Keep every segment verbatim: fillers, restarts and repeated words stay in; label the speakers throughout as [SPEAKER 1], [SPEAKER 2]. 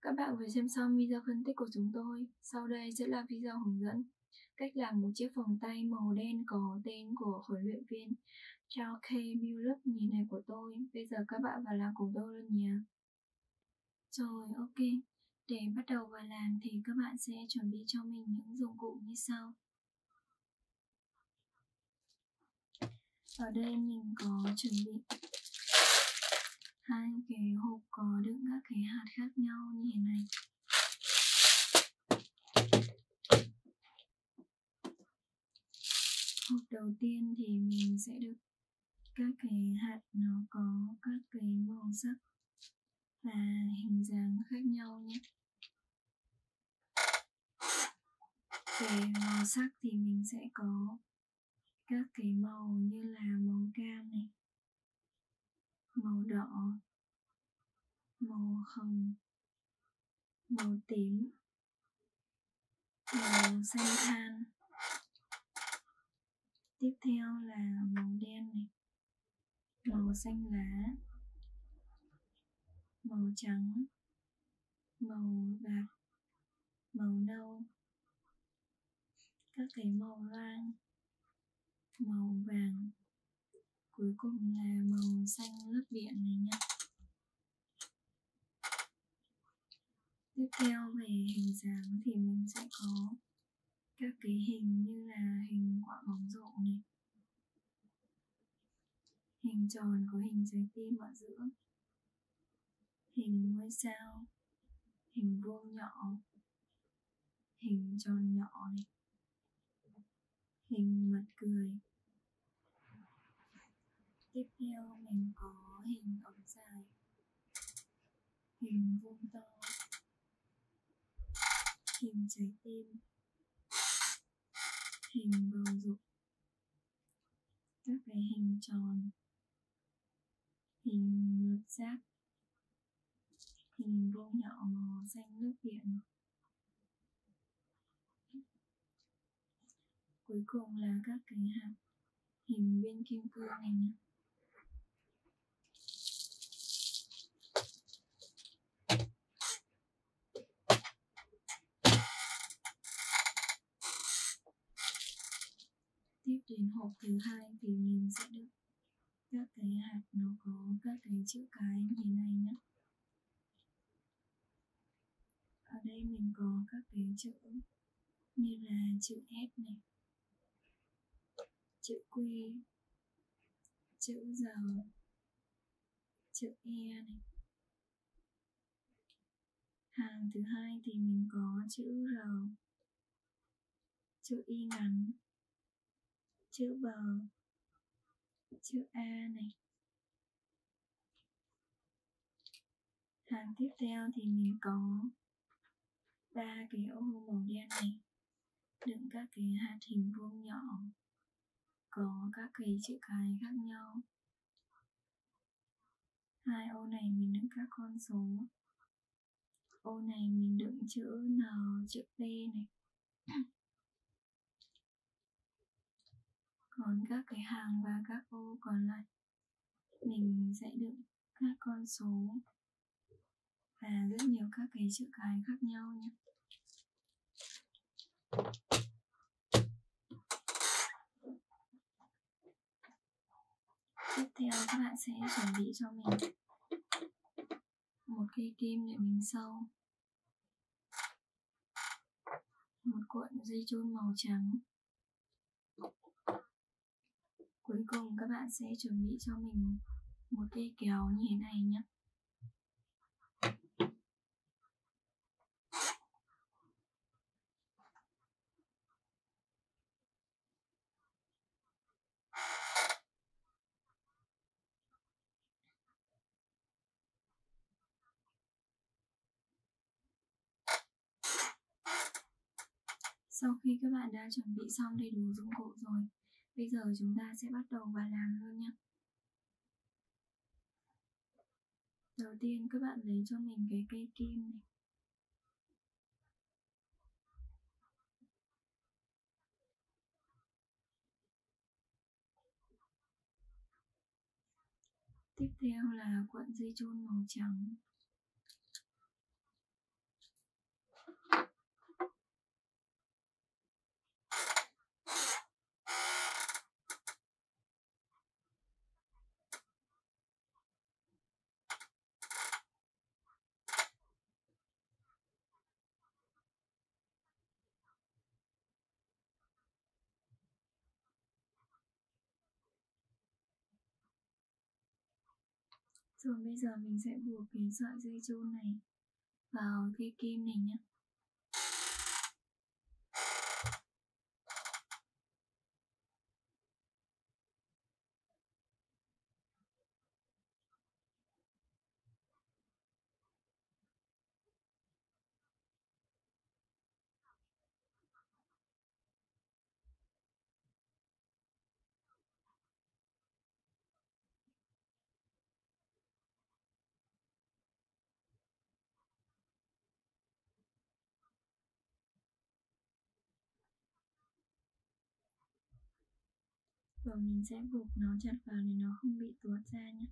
[SPEAKER 1] Các bạn vừa xem xong video phân tích của chúng tôi. Sau đây sẽ là video hướng dẫn cách làm một chiếc vòng tay màu đen có tên của huấn luyện viên Chao K. Muluk nhìn này của tôi. Bây giờ các bạn vào làm cùng tôi luôn nhé. Rồi, ok. Để bắt đầu vào làm thì các bạn sẽ chuẩn bị cho mình những dụng cụ như sau. Ở đây mình có chuẩn bị hai cái hộp có đựng các cái hạt khác nhau như thế này. Hộp đầu tiên thì mình sẽ đựng các cái hạt nó có các cái màu sắc và hình dáng khác nhau nhé. Về màu sắc thì mình sẽ có các cái màu như là màu cam này, màu đỏ, màu hồng, màu tím, màu xanh than. Tiếp theo là màu đen này, màu xanh lá, màu trắng, màu bạc, màu nâu, các cái màu loang, màu vàng, cuối cùng là màu xanh lấp điện này nhé. Tiếp theo về hình dáng thì mình sẽ có các cái hình như là hình quả bóng rổ này, hình tròn có hình trái tim ở giữa, hình ngôi sao, hình vuông nhỏ, hình tròn nhỏ này, hình mặt cười. Tiếp theo mình có hình ống dài, hình vuông to, hình trái tim, hình bầu dục, các cái hình tròn, hình lục giác, hình vuông nhỏ màu xanh nước biển. Cuối cùng là các cái hạt hình viên kim cương này nhé. Tiếp đến hộp thứ hai thì mình sẽ đựng các cái hạt nó có các cái chữ cái như thế này nhé. Ở đây mình có các cái chữ như là chữ S này, chữ Q, chữ G, chữ E này. Hàng thứ hai thì mình có chữ R, chữ Y ngắn, chữ B, chữ A này. Hàng tiếp theo thì mình có ba cái ô màu đen này, đựng các cái hạt hình vuông nhỏ, có các cái chữ cái khác nhau. Hai ô này mình đựng các con số. Ô này mình đựng chữ N, chữ P này. Còn các cái hàng và các ô còn lại mình sẽ đựng các con số và rất nhiều các cái chữ cái khác nhau nhé. Tiếp theo các bạn sẽ chuẩn bị cho mình một cây kim để mình sâu, một cuộn dây chun màu trắng. Cuối cùng các bạn sẽ chuẩn bị cho mình một cây kéo như thế này nhé. Sau khi các bạn đã chuẩn bị xong đầy đủ dụng cụ rồi, bây giờ chúng ta sẽ bắt đầu vào làm luôn nhé. Đầu tiên các bạn lấy cho mình cái cây kim này. Tiếp theo là cuộn dây chun màu trắng. Rồi bây giờ mình sẽ buộc cái sợi dây chun này vào cây kim này nhé. Và mình sẽ buộc nó chặt vào để nó không bị tuột ra nhé.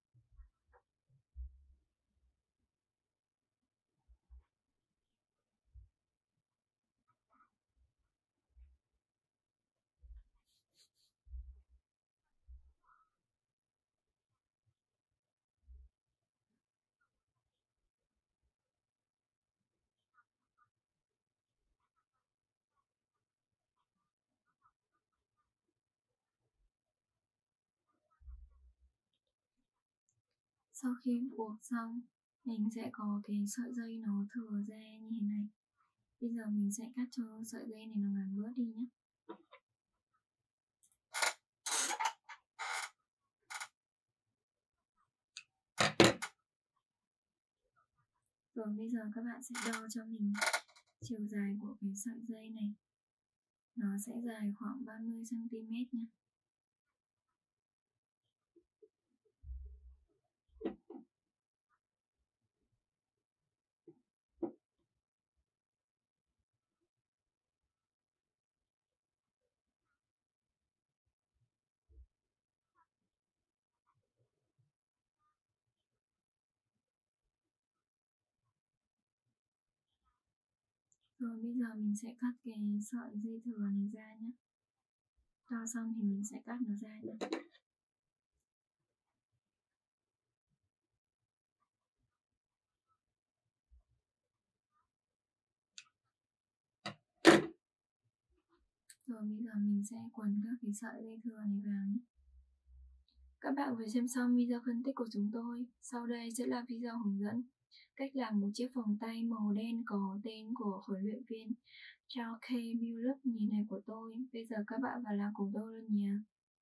[SPEAKER 1] Sau khi buộc xong, mình sẽ có cái sợi dây nó thừa ra như thế này. Bây giờ mình sẽ cắt cho sợi dây này nó ngắn bớt đi nhé. Rồi bây giờ các bạn sẽ đo cho mình chiều dài của cái sợi dây này. Nó sẽ dài khoảng ba mươi xăng ti mét nhé. Rồi bây giờ mình sẽ cắt cái sợi dây thừa này ra nhé. Đo xong thì mình sẽ cắt nó ra nhé. Rồi bây giờ mình sẽ quấn các cái sợi dây thừa này vào nhé. Các bạn vừa xem xong video phân tích của chúng tôi. Sau đây sẽ là video hướng dẫn cách làm một chiếc vòng tay màu đen có tên của huấn luyện viên Charles K. Mullup nhìn này của tôi. Bây giờ các bạn vào làm cùng tôi luôn nhé.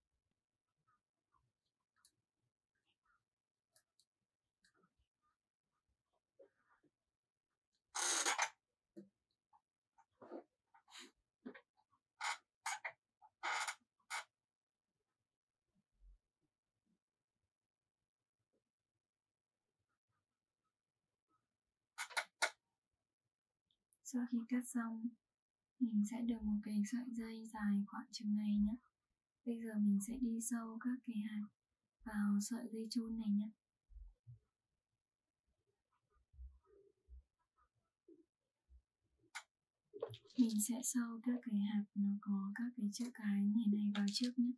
[SPEAKER 1] Sau khi cắt xong, mình sẽ được một cái sợi dây dài khoảng chừng này nhé. Bây giờ mình sẽ đi sâu các cái hạt vào sợi dây chun này nhé. Mình sẽ sâu các cái hạt nó có các cái chữ cái như này vào trước nhé.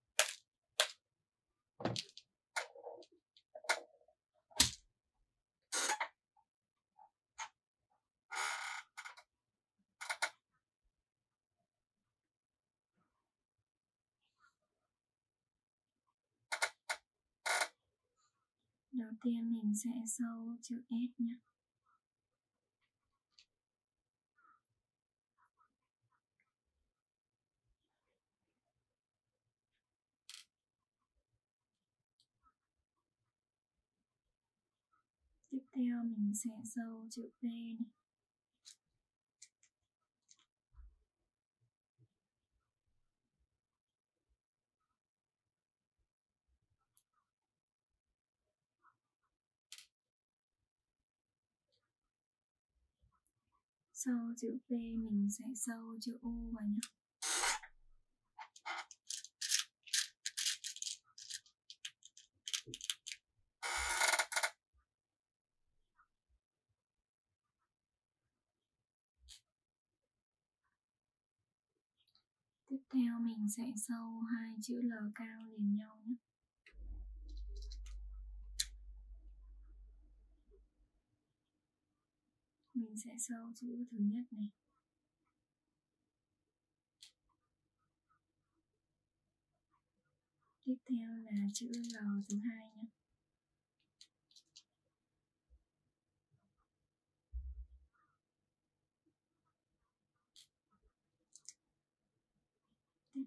[SPEAKER 1] Đầu tiên mình sẽ sâu chữ S nhé. Tiếp theo mình sẽ sâu chữ P này. Sau chữ P mình sẽ sâu chữ U vào nhé. Tiếp theo mình sẽ sâu hai chữ L cao liền nhau nhé. Mình sẽ sâu chữ thứ nhất này. Tiếp theo là chữ L thứ hai nhé.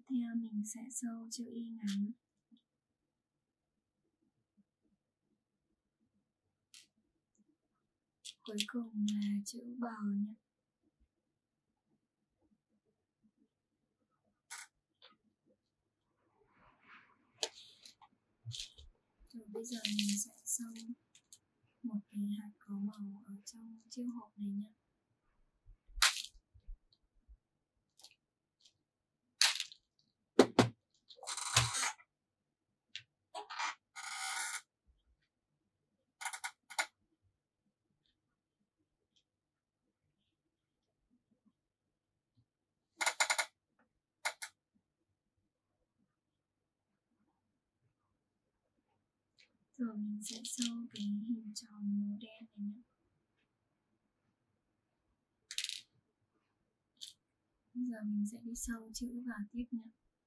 [SPEAKER 1] theo mình sẽ sâu chữ Y ngắn. Cuối cùng là chữ bờ nhé. Rồi bây giờ mình sẽ sâu một cái hạt có màu ở trong chiếc hộp này nhé. Rồi mình sẽ sâu cái hình tròn màu đen này nhé. Bây giờ mình sẽ đi sâu chữ vào tiếp nhé.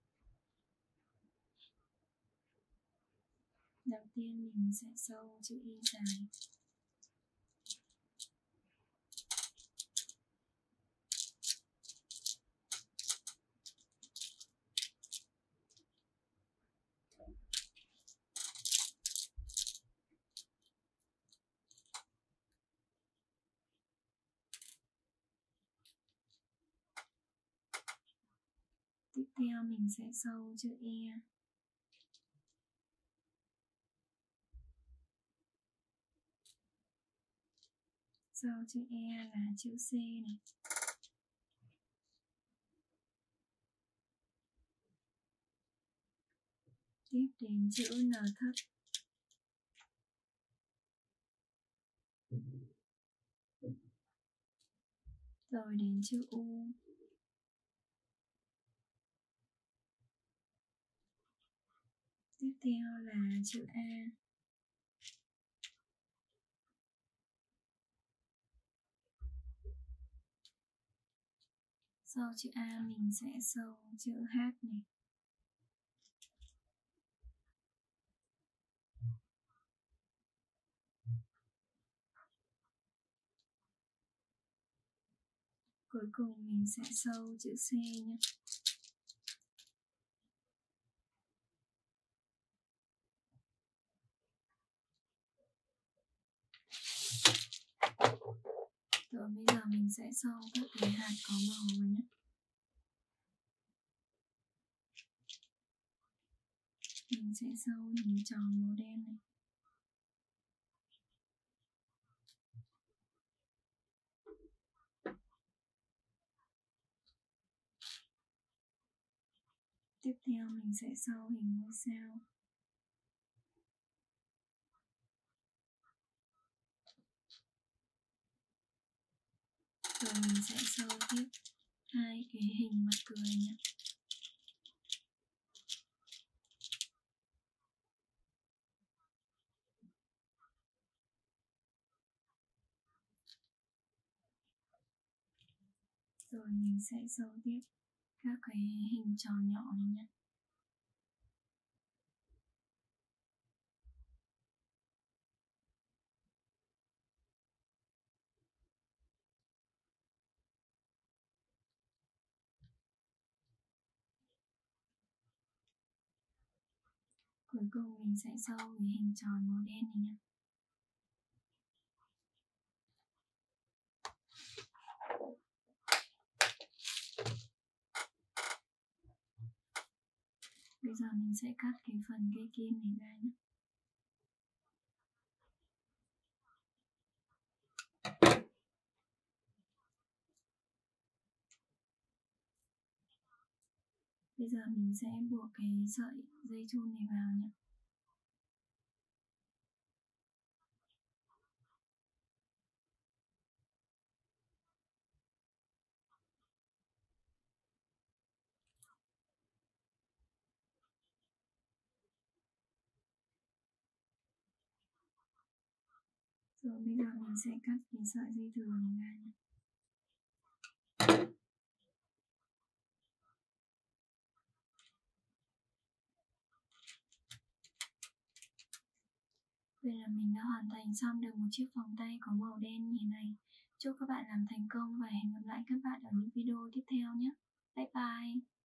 [SPEAKER 1] Đầu tiên mình sẽ sâu chữ Y dài. Tiếp theo mình sẽ sâu chữ E. Sau chữ E là chữ C này. Tiếp đến chữ N thấp. Rồi đến chữ U. Tiếp theo là chữ A. Sau chữ A mình sẽ sâu chữ H này. Cuối cùng mình sẽ sâu chữ C nhé. Rồi bây giờ mình sẽ sâu các cái hạt có màu vào nhé. Mình sẽ sâu hình tròn màu đen này. Tiếp theo mình sẽ sâu hình ngôi sao. Rồi mình sẽ sâu tiếp hai cái hình mặt cười nhé. Rồi mình sẽ sâu tiếp các cái hình tròn nhỏ này nhé. Cuối cùng mình sẽ sâu cái hình tròn màu đen này nhé. Bây giờ mình sẽ cắt cái phần cây kim này ra nhé. Bây giờ mình sẽ buộc cái sợi dây chun này vào nhé. Rồi bây giờ mình sẽ cắt cái sợi dây thừa này ra nhé. Vậy là mình đã hoàn thành xong được một chiếc vòng tay có màu đen như thế này. Chúc các bạn làm thành công và hẹn gặp lại các bạn ở những video tiếp theo nhé. Bye bye!